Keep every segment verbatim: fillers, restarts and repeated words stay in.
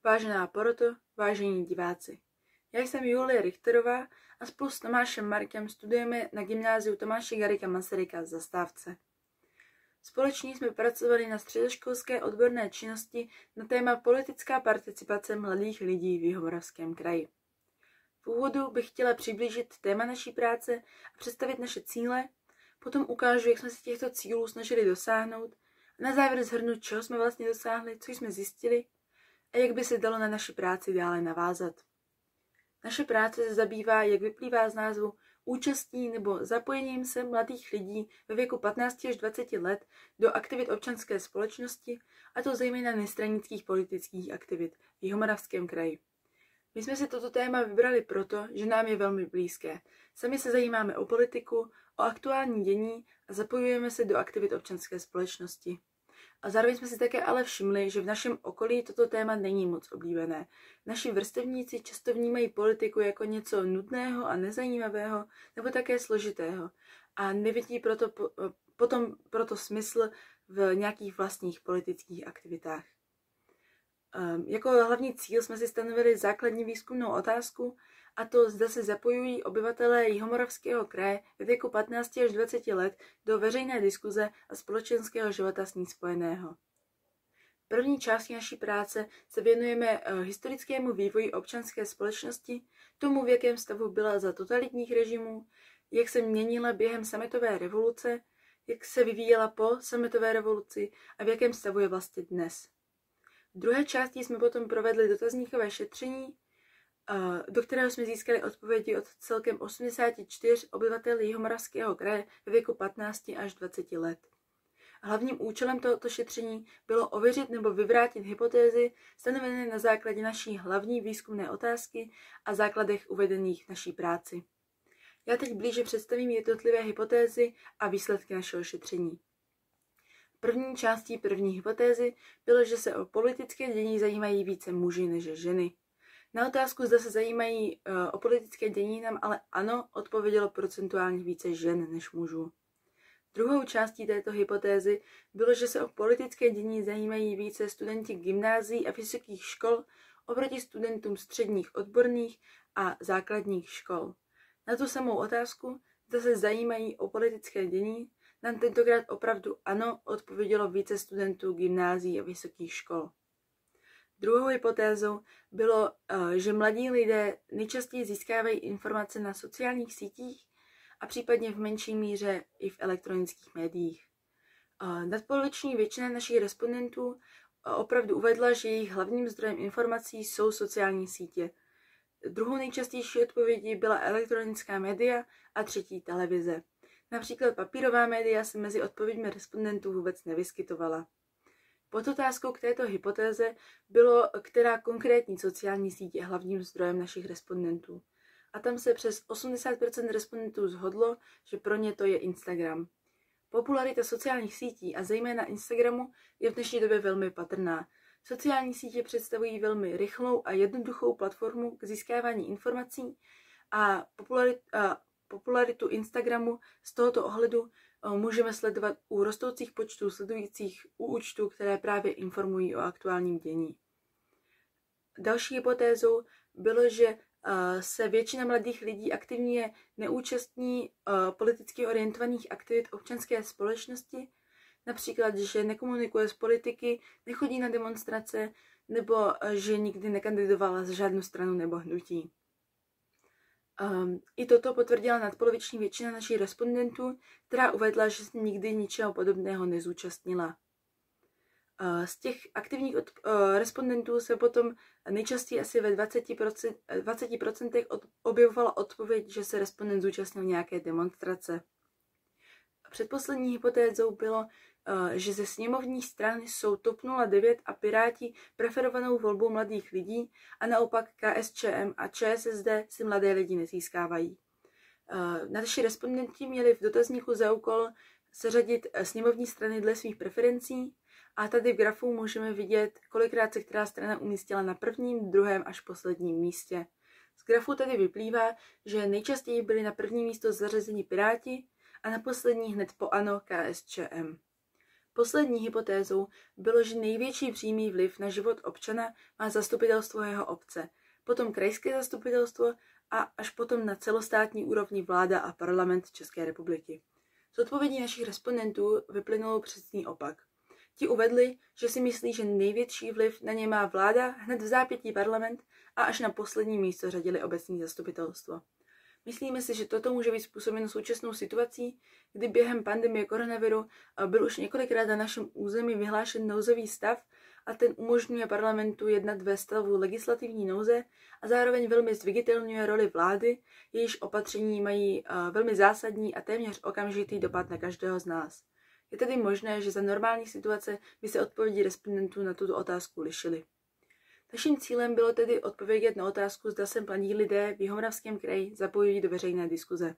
Vážená poroto, vážení diváci. Já jsem Julie Richterová a spolu s Tomášem Markem studujeme na gymnáziu Tomáše Garrigua Masaryka v Zastávce. Společně jsme pracovali na středoškolské odborné činnosti na téma politická participace mladých lidí v Jihomoravském kraji. V úvodu bych chtěla přiblížit téma naší práce a představit naše cíle, potom ukážu, jak jsme se těchto cílů snažili dosáhnout a na závěr shrnu, čeho jsme vlastně dosáhli, co jsme zjistili a jak by se dalo na naši práci dále navázat. Naše práce se zabývá, jak vyplývá z názvu, účastí nebo zapojením se mladých lidí ve věku patnácti až dvaceti let do aktivit občanské společnosti, a to zejména nestranických politických aktivit v Jihomoravském kraji. My jsme si toto téma vybrali proto, že nám je velmi blízké. Sami se zajímáme o politiku, o aktuální dění a zapojujeme se do aktivit občanské společnosti. A zároveň jsme si také ale všimli, že v našem okolí toto téma není moc oblíbené. Naši vrstevníci často vnímají politiku jako něco nudného a nezajímavého, nebo také složitého. A nevidí proto, potom proto smysl v nějakých vlastních politických aktivitách. Um, jako hlavní cíl jsme si stanovili základní výzkumnou otázku, a to zda se zapojují obyvatelé Jihomoravského kraje ve věku patnácti až dvaceti let do veřejné diskuze a společenského života s ní spojeného. V první části naší práce se věnujeme uh, historickému vývoji občanské společnosti, tomu, v jakém stavu byla za totalitních režimů, jak se měnila během sametové revoluce, jak se vyvíjela po sametové revoluci a v jakém stavu je vlastně dnes. V druhé části jsme potom provedli dotazníkové šetření, do kterého jsme získali odpovědi od celkem osmdesáti čtyř obyvatel Jihomoravského kraje ve věku patnácti až dvaceti let. Hlavním účelem tohoto šetření bylo ověřit nebo vyvrátit hypotézy stanovené na základě naší hlavní výzkumné otázky a základech uvedených v naší práci. Já teď blíže představím jednotlivé hypotézy a výsledky našeho šetření. První částí první hypotézy bylo, že se o politické dění zajímají více muži než ženy. Na otázku, zda se zajímají uh, o politické dění, nám ale ano odpovědělo procentuálně více žen než mužů. Druhou částí této hypotézy bylo, že se o politické dění zajímají více studenti gymnázií a vysokých škol oproti studentům středních odborných a základních škol. Na tu samou otázku, zda se zajímají o politické dění, nám tentokrát opravdu ano odpovědělo více studentů gymnázií a vysokých škol. Druhou hypotézou bylo, že mladí lidé nejčastěji získávají informace na sociálních sítích a případně v menší míře i v elektronických médiích. Nadpoloviční většina našich respondentů opravdu uvedla, že jejich hlavním zdrojem informací jsou sociální sítě. Druhou nejčastější odpovědí byla elektronická média a třetí televize. Například papírová média se mezi odpověďmi respondentů vůbec nevyskytovala. Pod otázkou k této hypotéze bylo, která konkrétní sociální síť je hlavním zdrojem našich respondentů. A tam se přes osmdesát procent respondentů shodlo, že pro ně to je Instagram. Popularita sociálních sítí a zejména Instagramu je v dnešní době velmi patrná. Sociální sítě představují velmi rychlou a jednoduchou platformu k získávání informací a, popularit, a popularitu Instagramu z tohoto ohledu můžeme sledovat u rostoucích počtů sledujících u účtů, které právě informují o aktuálním dění. Další hypotézou bylo, že se většina mladých lidí aktivně neúčastní politicky orientovaných aktivit občanské společnosti, například, že nekomunikuje s politiky, nechodí na demonstrace nebo že nikdy nekandidovala za žádnou stranu nebo hnutí. Um, I toto potvrdila nadpoloviční většina našich respondentů, která uvedla, že se nikdy ničeho podobného nezúčastnila. Uh, z těch aktivních od, uh, respondentů se potom nejčastěji asi ve dvaceti procentech od, objevovala odpověď, že se respondent zúčastnil nějaké demonstrace. Předposlední hypotézou bylo, uh, že ze sněmovních stran jsou T O P nula devět a Piráti preferovanou volbou mladých lidí a naopak K S Č M a Č S S D si mladé lidi nezískávají. Uh, naši respondenti měli v dotazníku za úkol seřadit sněmovní strany dle svých preferencí a tady v grafu můžeme vidět, kolikrát se která strana umístila na prvním, druhém až posledním místě. Z grafu tady vyplývá, že nejčastěji byli na první místo zařazeni Piráti a na poslední hned po ANO K S Č M. Poslední hypotézou bylo, že největší přímý vliv na život občana má zastupitelstvo jeho obce, potom krajské zastupitelstvo a až potom na celostátní úrovni vláda a parlament České republiky. Z odpovědí našich respondentů vyplynulo přesný opak. Ti uvedli, že si myslí, že největší vliv na ně má vláda, hned v zápětí parlament a až na poslední místo řadili obecní zastupitelstvo. Myslíme si, že toto může být způsobeno současnou situací, kdy během pandemie koronaviru byl už několikrát na našem území vyhlášen nouzový stav a ten umožňuje parlamentu jednat ve stavu legislativní nouze a zároveň velmi zviditelňuje roli vlády, jejíž opatření mají velmi zásadní a téměř okamžitý dopad na každého z nás. Je tedy možné, že za normální situace by se odpovědi respondentů na tuto otázku lišily. Naším cílem bylo tedy odpovědět na otázku, zda se mladí lidé v Jihomoravském kraji zapojují do veřejné diskuze.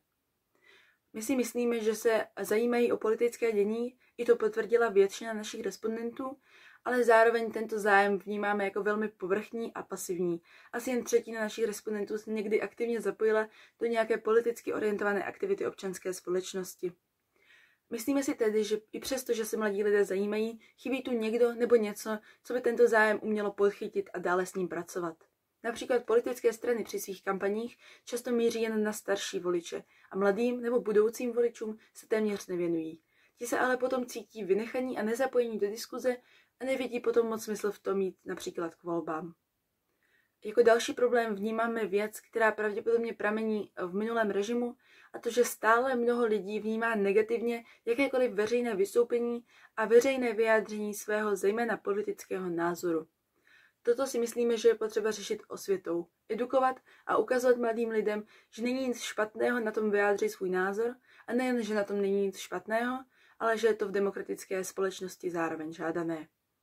My si myslíme, že se zajímají o politické dění, i to potvrdila většina našich respondentů, ale zároveň tento zájem vnímáme jako velmi povrchní a pasivní. Asi jen třetina našich respondentů se někdy aktivně zapojila do nějaké politicky orientované aktivity občanské společnosti. Myslíme si tedy, že i přesto, že se mladí lidé zajímají, chybí tu někdo nebo něco, co by tento zájem umělo podchytit a dále s ním pracovat. Například politické strany při svých kampaních často míří jen na starší voliče a mladým nebo budoucím voličům se téměř nevěnují. Ti se ale potom cítí vynechaní a nezapojení do diskuze a nevidí potom moc smysl v tom jít například k volbám. Jako další problém vnímáme věc, která pravděpodobně pramení v minulém režimu, a to, že stále mnoho lidí vnímá negativně jakékoliv veřejné vystoupení a veřejné vyjádření svého zejména politického názoru. Toto si myslíme, že je potřeba řešit osvětou, edukovat a ukazovat mladým lidem, že není nic špatného na tom vyjádřit svůj názor a nejen, že na tom není nic špatného, ale že je to v demokratické společnosti zároveň žádané.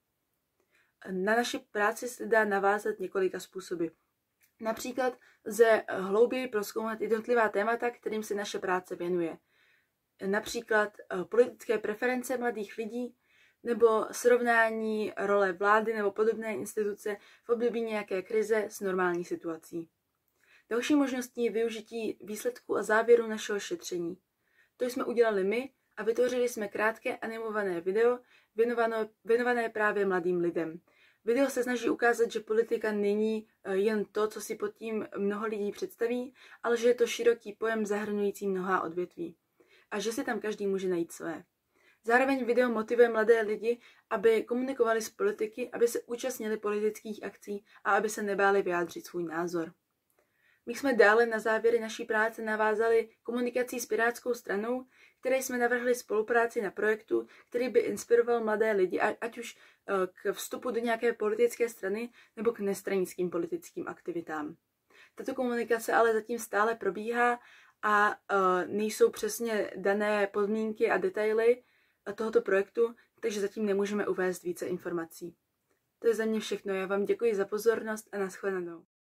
Na naši práci se dá navázat několika způsoby. Například lze hlouběji prozkoumat jednotlivá témata, kterým se naše práce věnuje. Například politické preference mladých lidí nebo srovnání role vlády nebo podobné instituce v období nějaké krize s normální situací. Další možností je využití výsledků a závěru našeho šetření. To jsme udělali my a vytvořili jsme krátké animované video věnované, věnované právě mladým lidem. Video se snaží ukázat, že politika není jen to, co si pod tím mnoho lidí představí, ale že je to široký pojem zahrnující mnohá odvětví. A že si tam každý může najít své. Zároveň video motivuje mladé lidi, aby komunikovali s politiky, aby se účastnili politických akcí a aby se nebáli vyjádřit svůj názor. My jsme dále na závěry naší práce navázali komunikací s Pirátskou stranou, které jsme navrhli spolupráci na projektu, který by inspiroval mladé lidi, ať už k vstupu do nějaké politické strany nebo k nestranickým politickým aktivitám. Tato komunikace ale zatím stále probíhá a nejsou přesně dané podmínky a detaily tohoto projektu, takže zatím nemůžeme uvést více informací. To je za mě všechno. Já vám děkuji za pozornost a nashledanou.